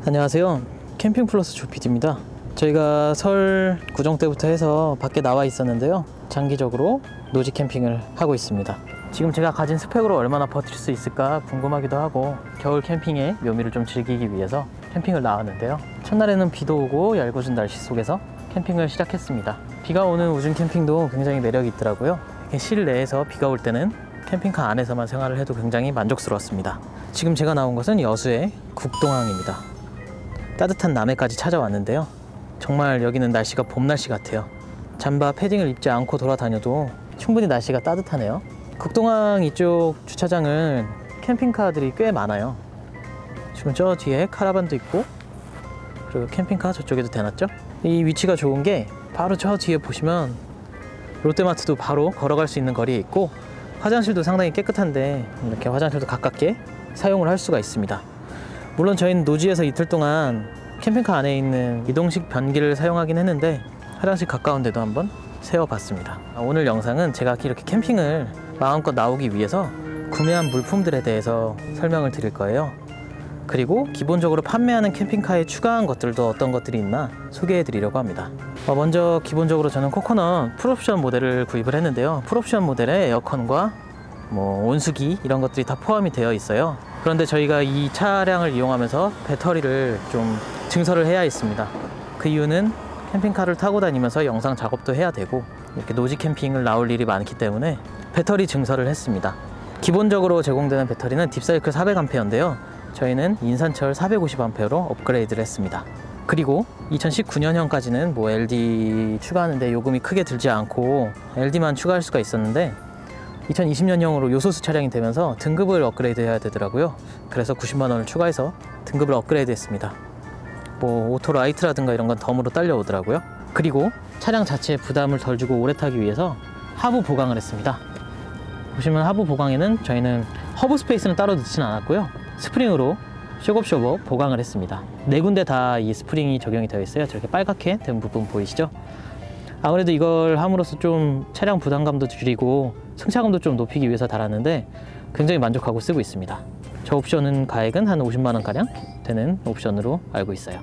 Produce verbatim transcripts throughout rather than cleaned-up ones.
안녕하세요. 캠핑 플러스 조피디입니다. 저희가 설 구정 때부터 해서 밖에 나와 있었는데요, 장기적으로 노지 캠핑을 하고 있습니다. 지금 제가 가진 스펙으로 얼마나 버틸 수 있을까 궁금하기도 하고, 겨울 캠핑의 묘미를 좀 즐기기 위해서 캠핑을 나왔는데요, 첫날에는 비도 오고 얄궂은 날씨 속에서 캠핑을 시작했습니다. 비가 오는 우중 캠핑도 굉장히 매력이 있더라고요. 실내에서 비가 올 때는 캠핑카 안에서만 생활을 해도 굉장히 만족스러웠습니다. 지금 제가 나온 곳은 여수의 국동항입니다. 따뜻한 남해까지 찾아왔는데요, 정말 여기는 날씨가 봄 날씨 같아요. 잠바 패딩을 입지 않고 돌아다녀도 충분히 날씨가 따뜻하네요. 국동항 이쪽 주차장은 캠핑카들이 꽤 많아요. 지금 저 뒤에 카라반도 있고, 그리고 캠핑카 저쪽에도 대놨죠. 이 위치가 좋은 게 바로 저 뒤에 보시면 롯데마트도 바로 걸어갈 수 있는 거리에 있고, 화장실도 상당히 깨끗한데 이렇게 화장실도 가깝게 사용을 할 수가 있습니다. 물론 저희는 노지에서 이틀 동안 캠핑카 안에 있는 이동식 변기를 사용하긴 했는데 화장실 가까운 데도 한번 세워봤습니다. 오늘 영상은 제가 이렇게 캠핑을 마음껏 나오기 위해서 구매한 물품들에 대해서 설명을 드릴 거예요. 그리고 기본적으로 판매하는 캠핑카에 추가한 것들도 어떤 것들이 있나 소개해 드리려고 합니다. 먼저 기본적으로 저는 코코넛 풀옵션 모델을 구입을 했는데요, 풀옵션 모델에 에어컨과 뭐 온수기 이런 것들이 다 포함이 되어 있어요. 그런데 저희가 이 차량을 이용하면서 배터리를 좀 증설을 해야 했습니다. 그 이유는 캠핑카를 타고 다니면서 영상 작업도 해야 되고 이렇게 노지 캠핑을 나올 일이 많기 때문에 배터리 증설을 했습니다. 기본적으로 제공되는 배터리는 딥사이클 사백 암페어인데요 저희는 인산철 사백오십 암페어로 업그레이드를 했습니다. 그리고 이천십구 년형까지는 뭐 엘디 추가하는데 요금이 크게 들지 않고 엘디만 추가할 수가 있었는데, 이천이십 년형으로 요소수 차량이 되면서 등급을 업그레이드 해야 되더라고요. 그래서 구십만 원을 추가해서 등급을 업그레이드 했습니다. 뭐 오토 라이트라든가 이런 건 덤으로 딸려오더라고요. 그리고 차량 자체에 부담을 덜 주고 오래 타기 위해서 하부 보강을 했습니다. 보시면 하부 보강에는 저희는 허브 스페이스는 따로 넣지는 않았고요, 스프링으로 쇼겁쇼버 보강을 했습니다. 네 군데 다 이 스프링이 적용이 되어 있어요. 저렇게 빨갛게 된 부분 보이시죠? 아무래도 이걸 함으로써 좀 차량 부담감도 줄이고 승차감도 좀 높이기 위해서 달았는데 굉장히 만족하고 쓰고 있습니다. 저 옵션은 가액은 한 오십만 원 가량 되는 옵션으로 알고 있어요.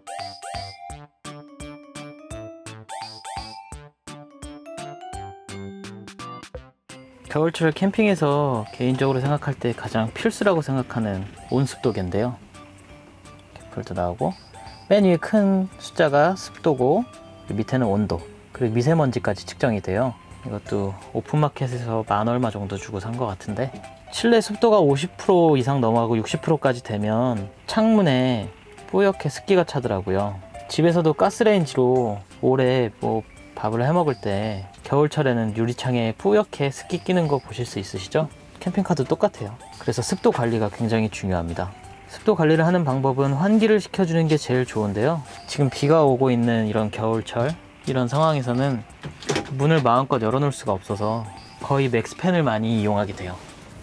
겨울철 캠핑에서 개인적으로 생각할 때 가장 필수라고 생각하는 온습도계인데요, 불도 나오고 맨 위에 큰 숫자가 습도고 밑에는 온도, 그리고 미세먼지까지 측정이 돼요. 이것도 오픈마켓에서 만 얼마 정도 주고 산 것 같은데, 실내 습도가 오십 퍼센트 이상 넘어가고 육십 퍼센트까지 되면 창문에 뿌옇게 습기가 차더라고요. 집에서도 가스레인지로 오래 뭐 밥을 해 먹을 때 겨울철에는 유리창에 뿌옇게 습기 끼는 거 보실 수 있으시죠? 캠핑카도 똑같아요. 그래서 습도 관리가 굉장히 중요합니다. 습도 관리를 하는 방법은 환기를 시켜주는 게 제일 좋은데요, 지금 비가 오고 있는 이런 겨울철 이런 상황에서는 문을 마음껏 열어놓을 수가 없어서 거의 맥스팬을 많이 이용하게 돼요.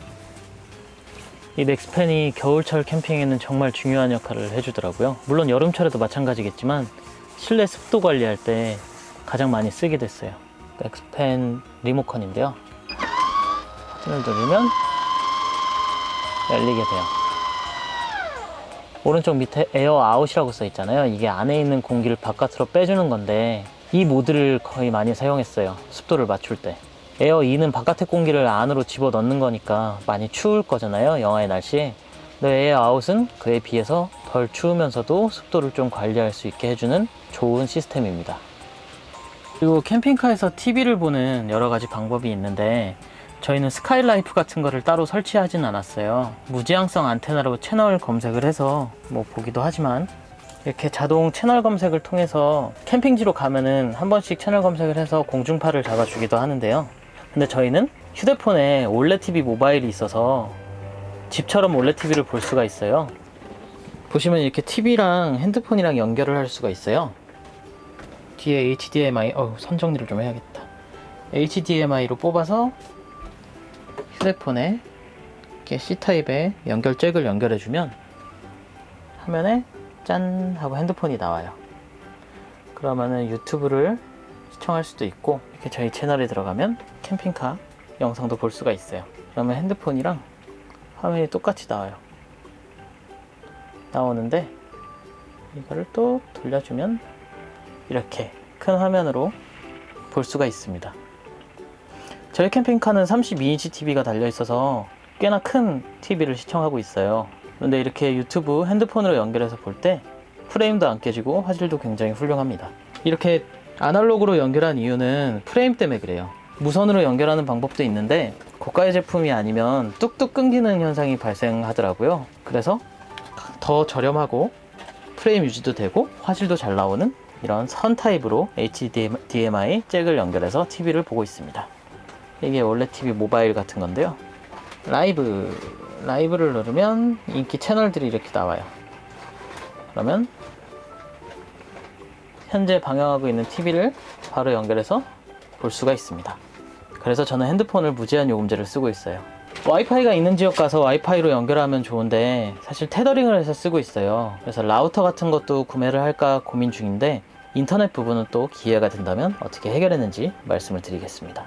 이 맥스팬이 겨울철 캠핑에는 정말 중요한 역할을 해주더라고요. 물론 여름철에도 마찬가지겠지만 실내 습도 관리할 때 가장 많이 쓰게 됐어요. 맥스팬 리모컨인데요, 버튼을 누르면 열리게 돼요. 오른쪽 밑에 에어 아웃이라고 써 있잖아요. 이게 안에 있는 공기를 바깥으로 빼주는 건데 이 모드를 거의 많이 사용했어요. 습도를 맞출 때. 에어 이는 바깥의 공기를 안으로 집어 넣는 거니까 많이 추울 거잖아요, 영하의 날씨에. 근데 에어 아웃은 그에 비해서 덜 추우면서도 습도를 좀 관리할 수 있게 해주는 좋은 시스템입니다. 그리고 캠핑카에서 티비를 보는 여러 가지 방법이 있는데 저희는 스카이라이프 같은 거를 따로 설치하진 않았어요. 무지향성 안테나로 채널 검색을 해서 뭐 보기도 하지만, 이렇게 자동 채널 검색을 통해서 캠핑지로 가면은 한 번씩 채널 검색을 해서 공중파를 잡아주기도 하는데요, 근데 저희는 휴대폰에 올레드 티비 모바일이 있어서 집처럼 올레드 티비를 볼 수가 있어요. 보시면 이렇게 티비랑 핸드폰이랑 연결을 할 수가 있어요. 뒤에 에이치디엠아이, 어우 선 정리를 좀 해야겠다. 에이치디엠아이로 뽑아서 휴대폰에 이렇게 C타입에 연결 잭을 연결해주면 화면에 짠 하고 핸드폰이 나와요. 그러면은 유튜브를 시청할 수도 있고, 이렇게 저희 채널에 들어가면 캠핑카 영상도 볼 수가 있어요. 그러면 핸드폰이랑 화면이 똑같이 나와요. 나오는데 이거를 또 돌려주면 이렇게 큰 화면으로 볼 수가 있습니다. 저희 캠핑카는 삼십이 인치 티비가 달려 있어서 꽤나 큰 티비를 시청하고 있어요. 그런데 이렇게 유튜브 핸드폰으로 연결해서 볼 때 프레임도 안 깨지고 화질도 굉장히 훌륭합니다. 이렇게 아날로그로 연결한 이유는 프레임 때문에 그래요. 무선으로 연결하는 방법도 있는데 고가의 제품이 아니면 뚝뚝 끊기는 현상이 발생하더라고요. 그래서 더 저렴하고 프레임 유지도 되고 화질도 잘 나오는 이런 선 타입으로 에이치디엠아이 잭을 연결해서 티비를 보고 있습니다. 이게 원래 티비 모바일 같은 건데요. 라이브, 라이브를 누르면 인기 채널들이 이렇게 나와요. 그러면 현재 방영하고 있는 티비를 바로 연결해서 볼 수가 있습니다. 그래서 저는 핸드폰을 무제한 요금제를 쓰고 있어요. 와이파이가 있는 지역 가서 와이파이로 연결하면 좋은데 사실 테더링을 해서 쓰고 있어요. 그래서 라우터 같은 것도 구매를 할까 고민 중인데 인터넷 부분은 또 기회가 된다면 어떻게 해결했는지 말씀을 드리겠습니다.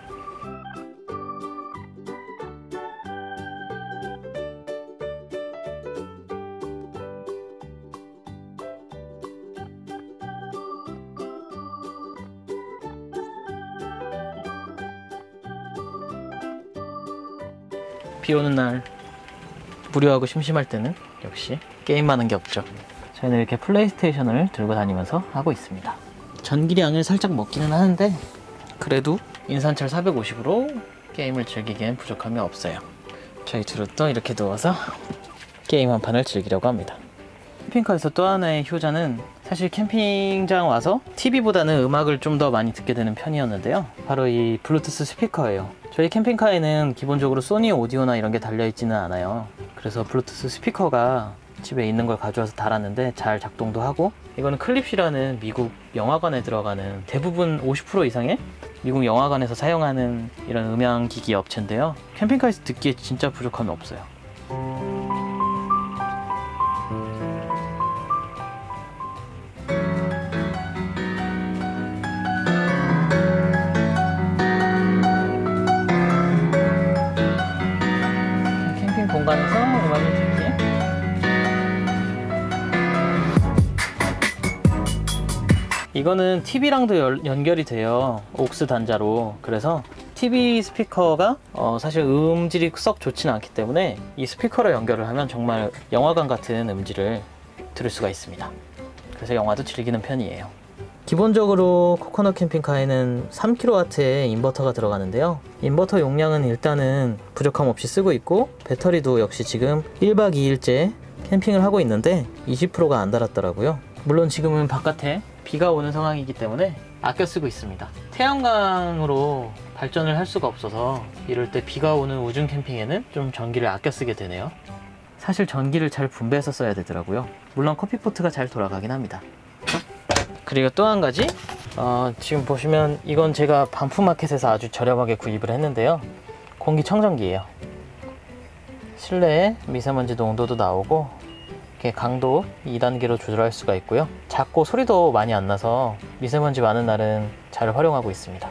비 오는 날 무료하고 심심할 때는 역시 게임만 하는 게 없죠. 저희는 이렇게 플레이스테이션을 들고 다니면서 하고 있습니다. 전기량을 살짝 먹기는 하는데 그래도 인산철 사백오십으로 게임을 즐기기엔 부족함이 없어요. 저희 둘은 또 이렇게 누워서 게임 한 판을 즐기려고 합니다. 캠핑카에서 또 하나의 효자는 사실 캠핑장 와서 티비보다는 음악을 좀 더 많이 듣게 되는 편이었는데요. 바로 이 블루투스 스피커예요. 저희 캠핑카에는 기본적으로 소니 오디오나 이런 게 달려있지는 않아요. 그래서 블루투스 스피커가 집에 있는 걸 가져와서 달았는데 잘 작동도 하고, 이거는 클립시라는 미국 영화관에 들어가는 대부분 오십 퍼센트 이상의 미국 영화관에서 사용하는 이런 음향기기 업체인데요. 캠핑카에서 듣기에 진짜 부족함이 없어요. 캠핑 공간에서 음악을 듣기. 이거는 티비랑도 열, 연결이 돼요. 옥스 단자로. 그래서 티비 스피커가 어, 사실 음질이 썩 좋지는 않기 때문에 이 스피커로 연결을 하면 정말 영화관 같은 음질을 들을 수가 있습니다. 그래서 영화도 즐기는 편이에요. 기본적으로 코코넛 캠핑카에는 삼 킬로와트의 인버터가 들어가는데요. 인버터 용량은 일단은 부족함 없이 쓰고 있고, 배터리도 역시 지금 일 박 이 일째 캠핑을 하고 있는데 이십 퍼센트가 안 달았더라고요. 물론 지금은 바깥에 비가 오는 상황이기 때문에 아껴 쓰고 있습니다. 태양광으로 발전을 할 수가 없어서 이럴 때 비가 오는 우중 캠핑에는 좀 전기를 아껴 쓰게 되네요. 사실 전기를 잘 분배해서 써야 되더라고요. 물론 커피포트가 잘 돌아가긴 합니다. 그리고 또 한 가지, 어, 지금 보시면 이건 제가 반품마켓에서 아주 저렴하게 구입을 했는데요. 공기청정기예요. 실내에 미세먼지 농도도 나오고 이렇게 강도 이 단계로 조절할 수가 있고요. 작고 소리도 많이 안 나서 미세먼지 많은 날은 잘 활용하고 있습니다.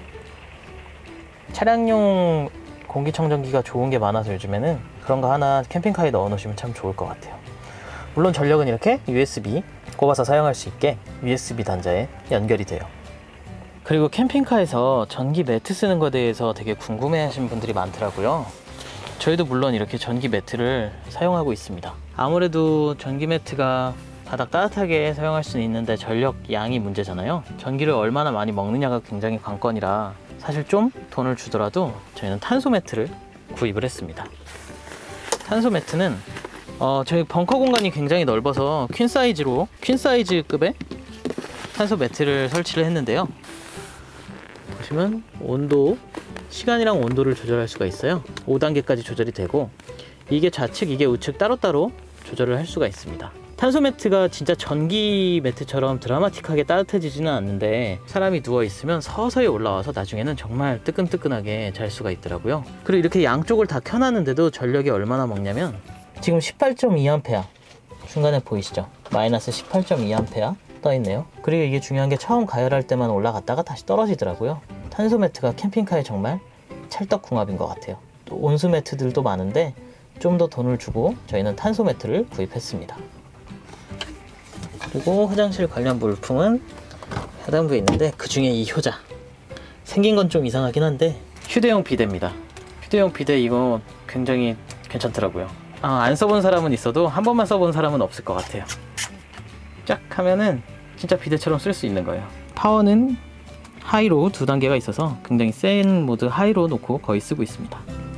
차량용 공기청정기가 좋은 게 많아서 요즘에는 그런 거 하나 캠핑카에 넣어 놓으시면 참 좋을 것 같아요. 물론 전력은 이렇게 유에스비 꼽아서 사용할 수 있게 유에스비 단자에 연결이 돼요. 그리고 캠핑카에서 전기 매트 쓰는 것에 대해서 되게 궁금해 하시는 분들이 많더라고요. 저희도 물론 이렇게 전기 매트를 사용하고 있습니다. 아무래도 전기 매트가 바닥 따뜻하게 사용할 수는 있는데 전력 양이 문제잖아요. 전기를 얼마나 많이 먹느냐가 굉장히 관건이라 사실 좀 돈을 주더라도 저희는 탄소 매트를 구입을 했습니다. 탄소 매트는 어, 저희 벙커 공간이 굉장히 넓어서 퀸 사이즈로 퀸 사이즈급의 탄소 매트를 설치를 했는데요. 보시면 온도, 시간이랑 온도를 조절할 수가 있어요. 오 단계까지 조절이 되고, 이게 좌측, 이게 우측 따로따로 조절을 할 수가 있습니다. 탄소 매트가 진짜 전기 매트처럼 드라마틱하게 따뜻해지지는 않는데 사람이 누워있으면 서서히 올라와서 나중에는 정말 뜨끈뜨끈하게 잘 수가 있더라고요. 그리고 이렇게 양쪽을 다 켜놨는데도 전력이 얼마나 먹냐면 지금 십팔 점 이 암페어 중간에 보이시죠? 마이너스 십팔 점 이 암페어 떠있네요. 그리고 이게 중요한 게 처음 가열할 때만 올라갔다가 다시 떨어지더라고요. 탄소 매트가 캠핑카에 정말 찰떡궁합인 것 같아요. 또 온수 매트들도 많은데 좀 더 돈을 주고 저희는 탄소 매트를 구입했습니다. 그리고 화장실 관련 물품은 하단부에 있는데, 그 중에 이 효자, 생긴 건 좀 이상하긴 한데 휴대용 비데입니다. 휴대용 비데 이거 굉장히 괜찮더라고요. 아, 안 써본 사람은 있어도 한 번만 써본 사람은 없을 것 같아요. 쫙 하면은 진짜 비데처럼 쓸 수 있는 거예요. 파워는 하이로 두 단계가 있어서 굉장히 센 모드 하이로 놓고 거의 쓰고 있습니다.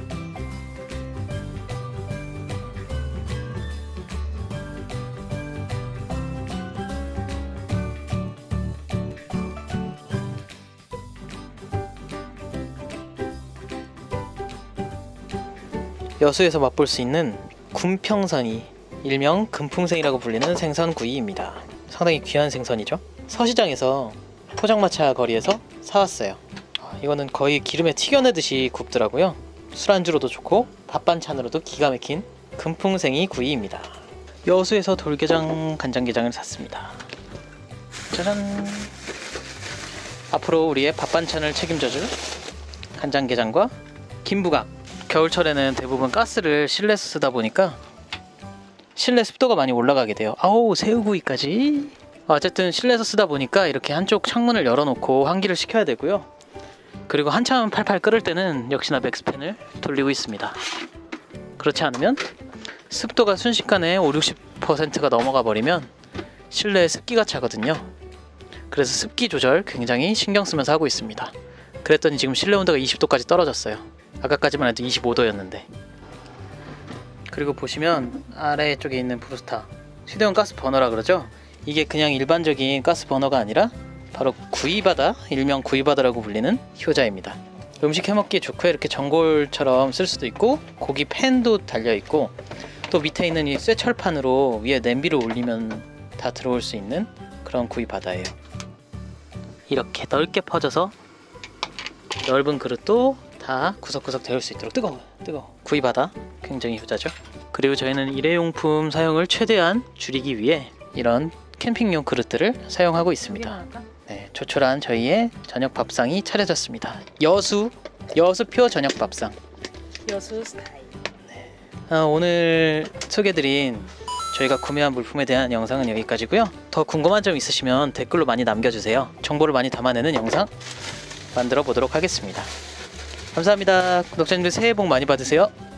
여수에서 맛볼 수 있는 군평선이, 일명 금풍생이라고 불리는 생선구이입니다. 상당히 귀한 생선이죠. 서시장에서 포장마차 거리에서 사왔어요. 이거는 거의 기름에 튀겨내듯이 굽더라고요. 술안주로도 좋고 밥 반찬으로도 기가 막힌 금풍생이 구이입니다. 여수에서 돌게장 간장게장을 샀습니다. 짜잔! 앞으로 우리의 밥 반찬을 책임져줄 간장게장과 김부각. 겨울철에는 대부분 가스를 실내에서 쓰다 보니까 실내 습도가 많이 올라가게 돼요. 아우, 새우구이까지. 어쨌든 실내에서 쓰다 보니까 이렇게 한쪽 창문을 열어놓고 환기를 시켜야 되고요. 그리고 한참 팔팔 끓을 때는 역시나 맥스팬을 돌리고 있습니다. 그렇지 않으면 습도가 순식간에 오십, 육십 퍼센트가 넘어가 버리면 실내에 습기가 차거든요. 그래서 습기 조절 굉장히 신경 쓰면서 하고 있습니다. 그랬더니 지금 실내 온도가 이십 도까지 떨어졌어요. 아까까지만 해도 이십오 도였는데. 그리고 보시면 아래쪽에 있는 브루스타, 휴대용 가스 버너라 그러죠. 이게 그냥 일반적인 가스 버너가 아니라 바로 구이바다, 일명 구이바다라고 불리는 효자입니다. 음식 해먹기에 좋고요. 이렇게 전골처럼 쓸 수도 있고, 고기 팬도 달려있고, 또 밑에 있는 이 쇠철판으로 위에 냄비를 올리면 다 들어올 수 있는 그런 구이바다예요. 이렇게 넓게 퍼져서 넓은 그릇도 다 구석구석 데울 수 있도록. 뜨거워 뜨거워 구이바다 굉장히 효자죠. 그리고 저희는 일회용품 사용을 최대한 줄이기 위해 이런 캠핑용 그릇들을 사용하고 있습니다. 네, 조촐한 저희의 저녁 밥상이 차려졌습니다. 여수 여수표 저녁 밥상. 여수 스타일. 네. 아, 오늘 소개드린 저희가 구매한 물품에 대한 영상은 여기까지고요. 더 궁금한 점 있으시면 댓글로 많이 남겨주세요. 정보를 많이 담아내는 영상 만들어 보도록 하겠습니다. 감사합니다. 구독자님들 새해 복 많이 받으세요.